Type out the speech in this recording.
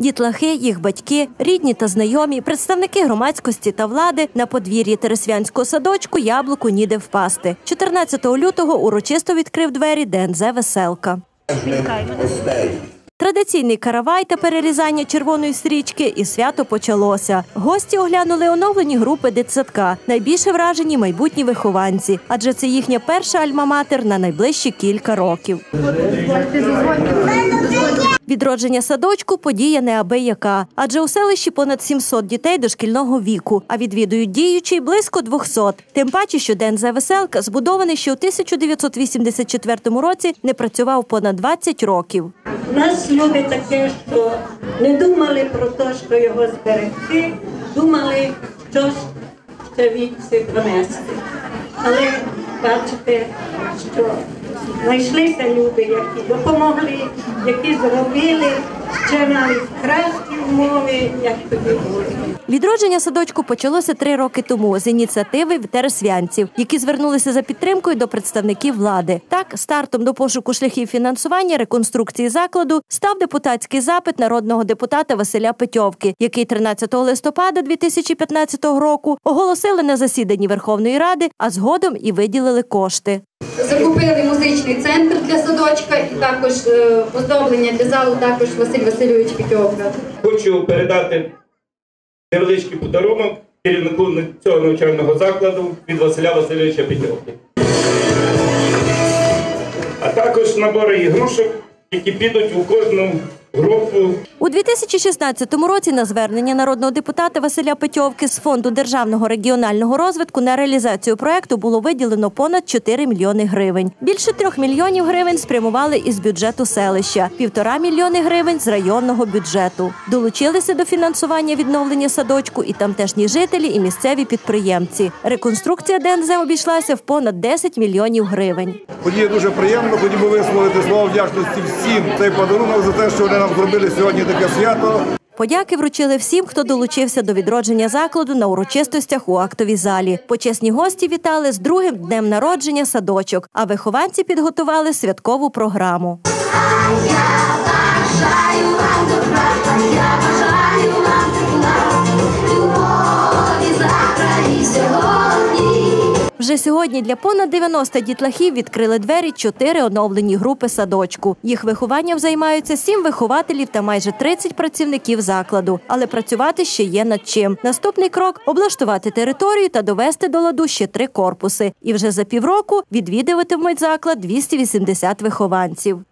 Дітлахи, їх батьки, рідні та знайомі, представники громадськості та влади на подвір'ї Тересвянського садочку «Яблуку ніде впасти». 14 лютого урочисто відкрив двері ДНЗ «Веселка». Традиційний каравай та перерізання червоної стрічки і свято почалося. Гості оглянули оновлені групи дитсадка. Найбільше вражені майбутні вихованці, адже це їхня перша альма-матер на найближчі кілька років. Відродження садочку – подія неабияка, адже у селищі понад 700 дітей дошкільного віку, а відвідують діючий близько 200. Тим паче, що ДНЗ «Веселка» збудований ще у 1984 році, не працював понад 20 років. У нас люди такі, що не думали про те, що його зберегти, думали, що ще віці донести. Але бачите, що знайшлися люди, які допомогли, які зробили ще навіть кращі умови, як тоді були. Відродження садочку почалося 3 роки тому з ініціативи тересвянців, які звернулися за підтримкою до представників влади. Так, стартом до пошуку шляхів фінансування реконструкції закладу став депутатський запит народного депутата Василя Петьовки, який 13 листопада 2015 року оголосили на засіданні Верховної Ради, а згодом і виділили кошти. Закупили музичний центр для садочка і також оздоблення для залу також Василь Васильович Петьовка. Хочу передати невеличкий подарунок керівнику цього навчального закладу від Василя Васильовича Петьовки. А також набори ігрушок, які підуть у кожну групу. У 2016 році на звернення народного депутата Василя Петьовки з Фонду державного регіонального розвитку на реалізацію проєкту було виділено понад 4 мільйони гривень. Більше 3 мільйонів гривень спрямували із бюджету селища, 1,5 мільйони гривень з районного бюджету. Долучилися до фінансування відновлення садочку і тамтешні жителі, і місцеві підприємці. Реконструкція ДНЗ обійшлася в понад 10 мільйонів гривень. Подія дуже приємна, хотів би висловити слова вдячності всім цей подарунок за те, що вони нам зробили сьогодні таке свято. Подяки вручили всім, хто долучився до відродження закладу на урочистостях у актовій залі. Почесні гості вітали з другим днем народження садочок, а вихованці підготували святкову програму. Вже сьогодні для понад 90 дітлахів відкрили двері 4 оновлені групи садочку. Їх вихованням займаються 7 вихователів та майже 30 працівників закладу. Але працювати ще є над чим. Наступний крок – облаштувати територію та довести до ладу ще 3 корпуси. І вже за півроку відвідуватимуть заклад 280 вихованців.